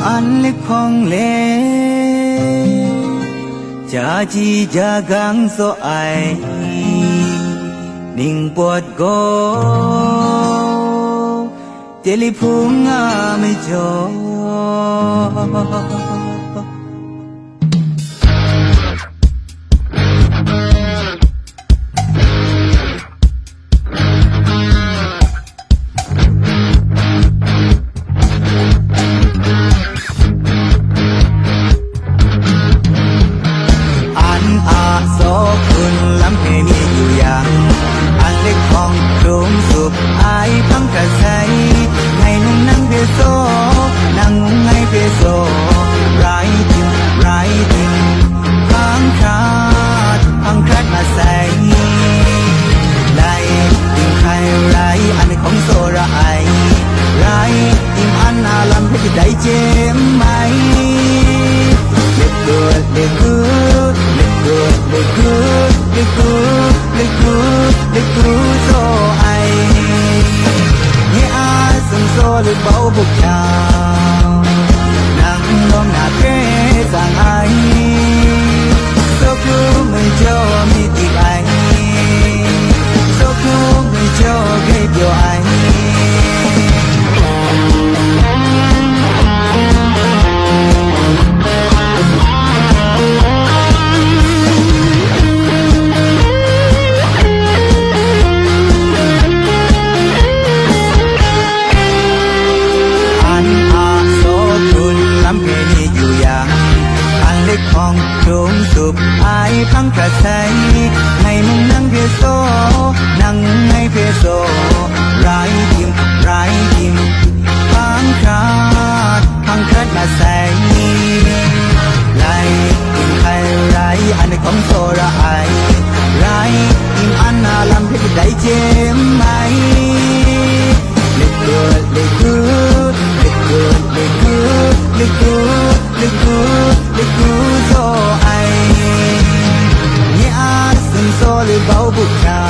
an lịch phong lệ cha chi cha gang so ai ning bọt go telephone nga me choได้เจ็บไหมเล็กเกิดเล็กกูเล็กเกิดเล็กกูเล็กกูเล็กกูเล็กกูโซไอเฮียอาสังโซเล็กเบาบุกยาวนั่งล้อมหน้าเพสังไอโซคูไม่เจอมีติไอโซคูไม่เจอเก็บอยู่ไอของโดมสุบอายพังกระใสให้มึงนั่งเพโซนั่งให้เพโซไรทิมพังขาดมาใส่ไล่ทิมใครไรอันในของโซระไอไรทิมอันนาลำเพชรได้เจ็บไหมเล็กเกิดเล็กกูเล็กเกิดเล็กกูเล็กกูเล็กกูเล็กกูโซไอเนี่ยอาซึ่งโซเลยเบาบุกชา